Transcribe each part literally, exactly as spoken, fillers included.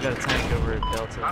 got a tank over at Delta.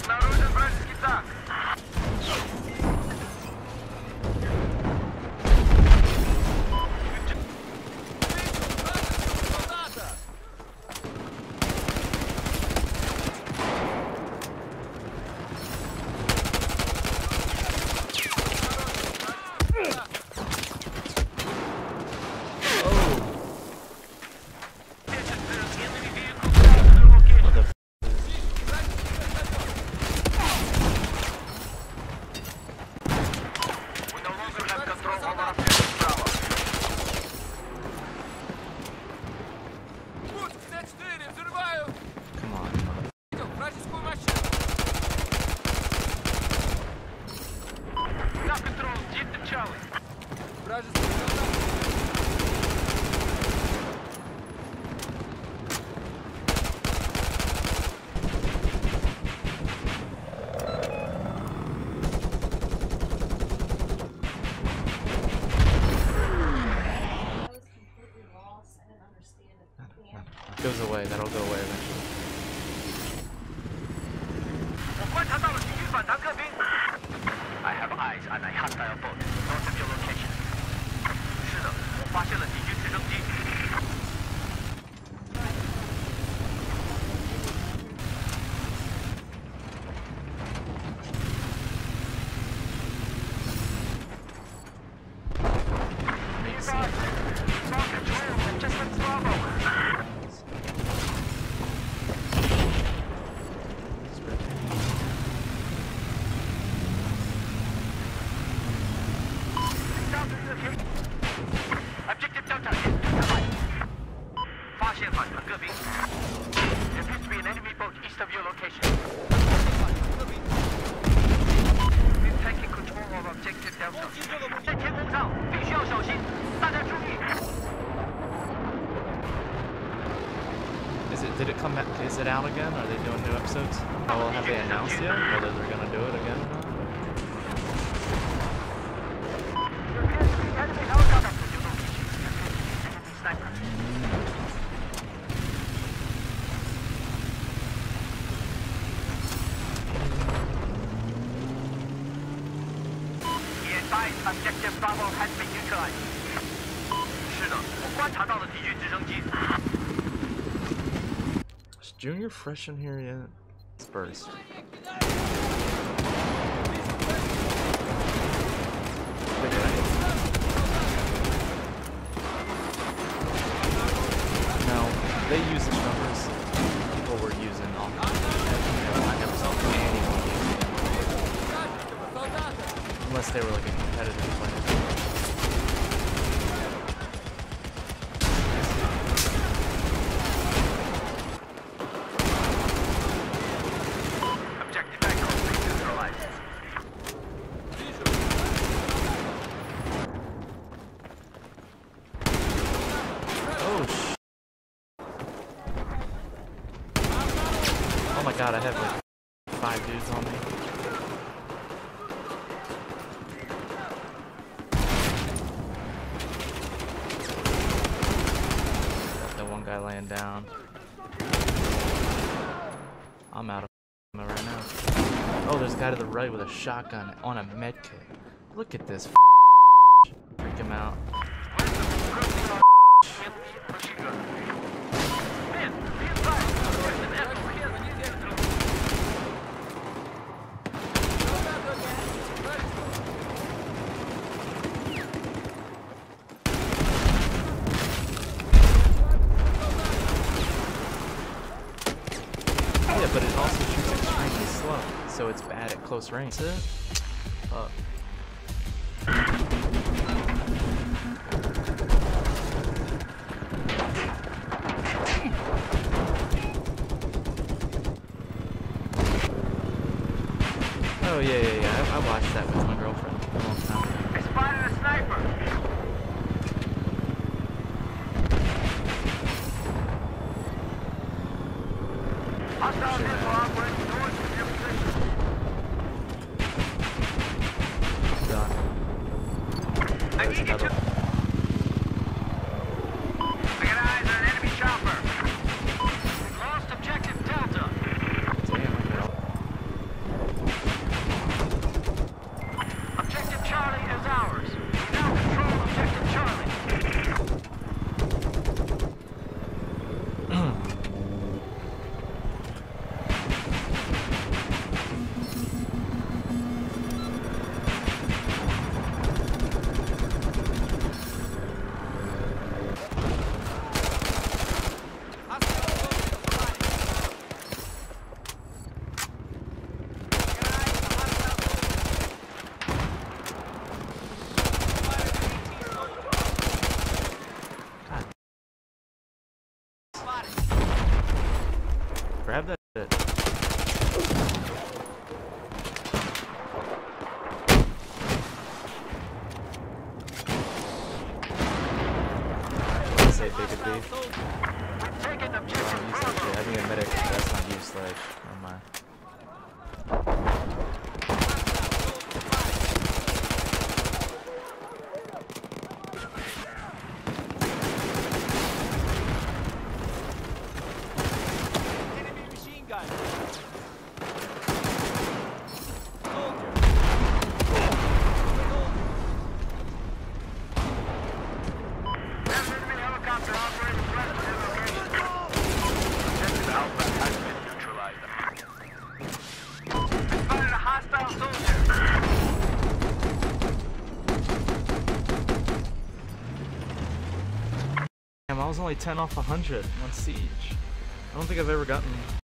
Goes away, that'll go away eventually. I have eyes on a hostile boat north of your location. 是的，我发现了敌军直升机。 Objective Delta is compromised. 发现反坦克兵。There appears to be an enemy boat east of your location. We've taken control of Objective Delta. 在天空上，必须要小心，大家注意。 Is it? Did it come back? Is it out again? Are they doing new episodes? Oh, well, have they announced yet whether they're gonna do it again or not? Objective Bravo has been neutralized. 是的，我观察到了敌军直升机。 Is Junior fresh in here yet? Spurs. No, they use the numbers people were using all. I never saw anyone using it. Unless they were like a competitive player. Oh my god, I have like five dudes on me. Got that one guy laying down. I'm out of ammo right now. Oh, there's a guy to the right with a shotgun on a med kit. Look at this. Freak him out. Yeah, but it also shoots extremely slow, so it's bad at close range. That's it. Uh. Oh yeah, yeah, yeah. I, I watched that with my girlfriend a long time ago. I spotted a sniper. Hostile vehicle operating north of your position. Done. I need you to. I got eyes on an enemy chopper. We've lost objective Delta. Damn. safe they could be. Taking I objective don't use that shit. I need a medic. That's not use Sledge. Never mind. Enemy machine gun. enemy helicopter operating west of their location. Objective Alpha has been neutralized. Spotted a hostile soldier. Damn, I was only ten off one hundred on Siege. I don't think I've ever gotten